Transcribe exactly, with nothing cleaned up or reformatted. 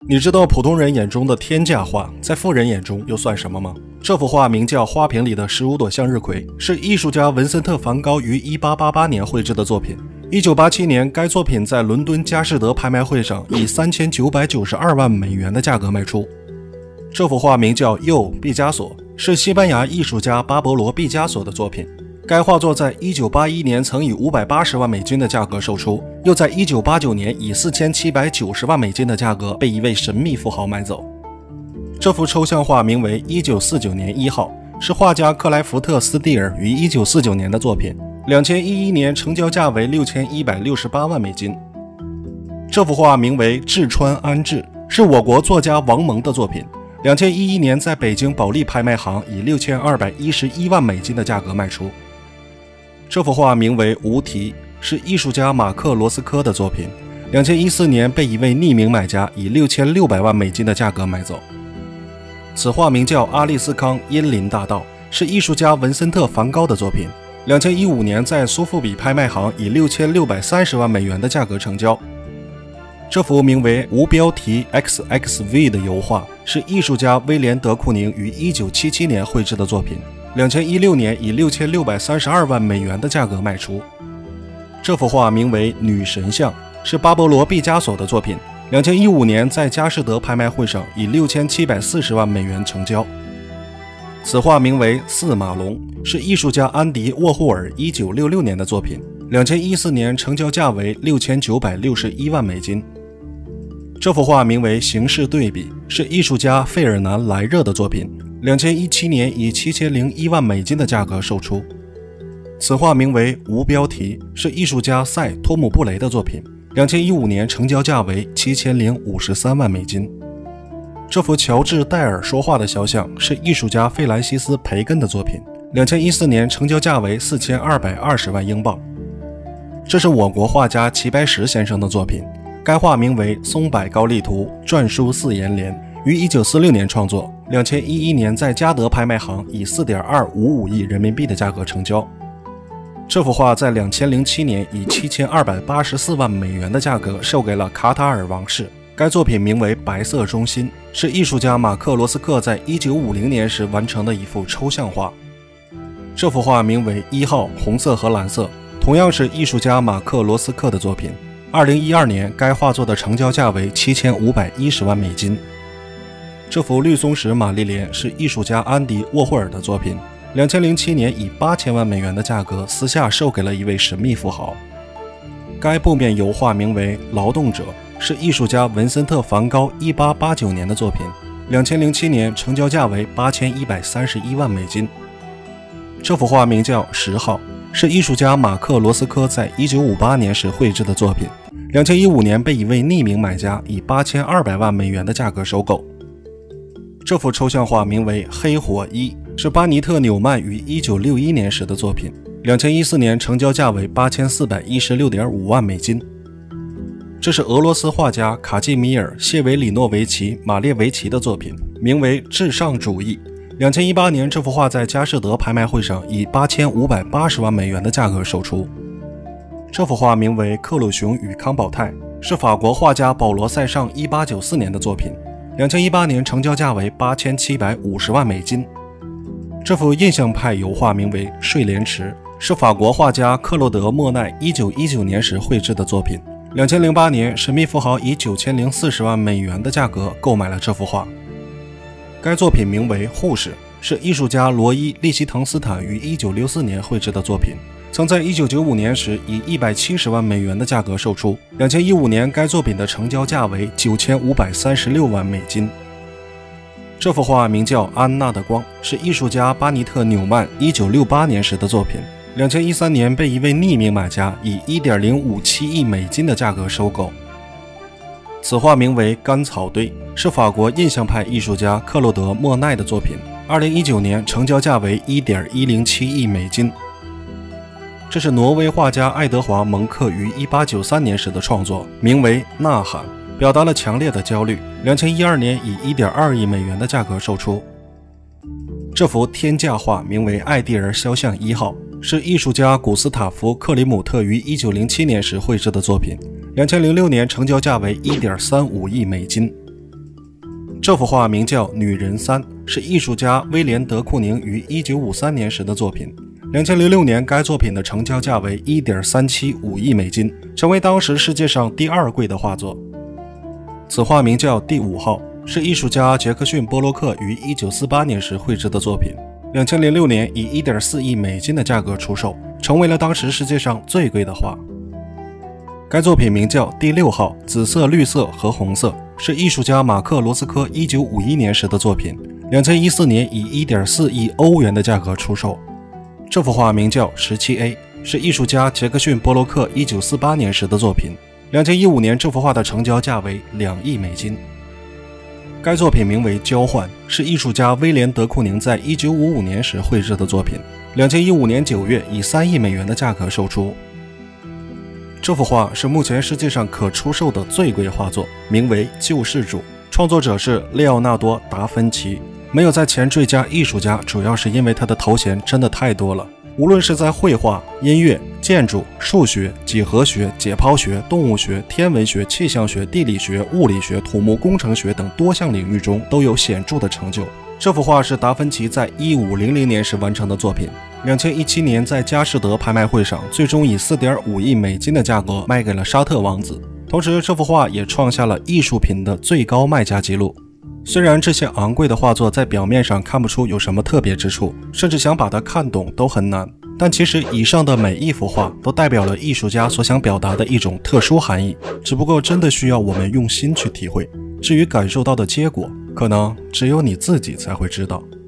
你知道普通人眼中的天价画，在富人眼中又算什么吗？这幅画名叫《花瓶里的十五朵向日葵》，是艺术家文森特·梵高于一八八八年绘制的作品。一九八七年，该作品在伦敦佳士得拍卖会上以三千九百九十二万美元的价格卖出。这幅画名叫《右毕加索》，是西班牙艺术家巴勃罗·毕加索的作品。该画作在一九八一年曾以五百八十万美金的价格售出，又在一九八九年以四千七百九十万美金的价格被一位神秘富豪买走。这幅抽象画名为一九四九年一号，是画家克莱福特斯蒂尔于一九四九年的作品，两千一一年成交价为六千一百六十八万美金。这幅画名为《志川安治》，是我国作家王蒙的作品，两千一一年在北京保利拍卖行以六千二百一十一万美金的价格卖出。这幅画名为《无题》，是艺术家马克罗斯科的作品，两千一四年被一位匿名买家以六千六百万美金的价格买走。此画名叫《阿利斯康荫林大道》，是艺术家文森特·梵高的作品，两千一五年在苏富比拍卖行以六千六百三十万美元的价格成交。这幅名为《无标题 X X V》的油画，是艺术家威廉·德库宁于一九七七年绘制的作品，两千一六年以六千六百三十二万美元的价格卖出。这幅画名为《女神像》，是巴勃罗·毕加索的作品，两千一五年在佳士得拍卖会上以六千七百四十万美元成交。此画名为《四马龙》，是艺术家安迪·沃霍尔一九六六年的作品，两千一四年成交价为六千九百六十一万美金。这幅画名为《形式对比》，是艺术家费尔南·莱热的作品，两千一七年以七千零一万美金的价格售出。此画名为《无标题》，是艺术家塞·托姆布雷的作品，两千一五年成交价为七千零五十三万美金。这幅乔治·戴尔说话的肖像是艺术家费兰西斯·培根的作品，两千一四年成交价为四千二百二十万英镑。这是我国画家齐白石先生的作品，该画名为《松柏高丽图》，篆书四言联，于一九四六年创作，两千一一年在嘉德拍卖行以 四点二五五亿人民币的价格成交。这幅画在两千零七年以七千二百八十四万美元的价格售给了卡塔尔王室。该作品名为《白色中心》，是艺术家马克罗斯克在一九五零年时完成的一幅抽象画。这幅画名为《一号红色和蓝色》，同样是艺术家马克罗斯克的作品。二零一二年，该画作的成交价为七千五百一十万美金。这幅绿松石玛丽莲是艺术家安迪·沃霍尔的作品，两千零七年以八千万美元的价格私下售给了一位神秘富豪。该布面油画名为《劳动者》，是艺术家文森特·梵高一八八九年的作品，两千零七年成交价为八千一百三十一万美金。这幅画名叫《十号》，是艺术家马克罗斯科在一九五八年时绘制的作品，两千一五年被一位匿名买家以八千二百万美元的价格收购。这幅抽象画名为《黑火一》，是巴尼特·纽曼于一九六一年时的作品，两千一四年成交价为八千四百一十六点五万美金。这是俄罗斯画家卡季米尔·谢维里诺维奇·马列维奇的作品，名为《至上主义》。两千一八年，这幅画在佳士得拍卖会上以八千五百八十万美元的价格售出。这幅画名为《克鲁熊与康宝泰》，是法国画家保罗·塞尚一八九四年的作品，两千一八年成交价为八千七百五十万美金。这幅印象派油画名为《睡莲池》，是法国画家克洛德·莫奈一九一九年时绘制的作品。两千零八年，神秘富豪以九千零四十万美元的价格购买了这幅画。该作品名为《护士》，是艺术家罗伊·利希滕斯坦于一九六四年绘制的作品，曾在一九九五年时以一百七十万美元的价格售出。两千一五年，该作品的成交价为九千五百三十六万美金。这幅画名叫《安娜的光》，是艺术家巴尼特·纽曼一九六八年时的作品。两千一三年被一位匿名买家以 一点零五七亿美金的价格收购。此画名为《干草堆》，是法国印象派艺术家克洛德·莫奈的作品，二零一九年成交价为 一点一零七亿美金。这是挪威画家爱德华·蒙克于一八九三年时的创作，名为《呐喊》，表达了强烈的焦虑。两千一二年以 一点二亿美元的价格售出。这幅天价画名为《艾蒂尔肖像一号》，是艺术家古斯塔夫·克里姆特于一九零七年时绘制的作品，两千零六年成交价为 一点三五亿美金。 这幅画名叫《女人三》，是艺术家威廉·德库宁于一九五三年时的作品。二零零六年，该作品的成交价为 一点三七五亿美金，成为当时世界上第二贵的画作。此画名叫《第五号》，是艺术家杰克逊·波洛克于一九四八年时绘制的作品。二零零六年以 一点四亿美金的价格出售，成为了当时世界上最贵的画。该作品名叫《第六号》，紫色、绿色和红色，是艺术家马克·罗斯科一九五一年时的作品。二零一四年以 一点四亿欧元的价格出售。这幅画名叫《十七 A》，是艺术家杰克逊·波洛克一九四八年时的作品。二零一五年，这幅画的成交价为两亿美金。该作品名为《交换》，是艺术家威廉·德库宁在一九五五年时绘制的作品。二零一五年九月以三亿美元的价格售出。这幅画是目前世界上可出售的最贵画作，名为《救世主》，创作者是列奥纳多·达芬奇。没有在前缀加艺术家，主要是因为他的头衔真的太多了。无论是在绘画、音乐、建筑、数学、几何学、解剖学、动物学、天文学、气象学、地理学、物理学、土木工程学等多项领域中都有显著的成就。这幅画是达芬奇在一五零零年时完成的作品。二零一七年在佳士得拍卖会上，最终以 四点五亿美金的价格卖给了沙特王子。同时，这幅画也创下了艺术品的最高卖价纪录。虽然这些昂贵的画作在表面上看不出有什么特别之处，甚至想把它看懂都很难，但其实以上的每一幅画都代表了艺术家所想表达的一种特殊含义，只不过真的需要我们用心去体会。至于感受到的结果，可能只有你自己才会知道。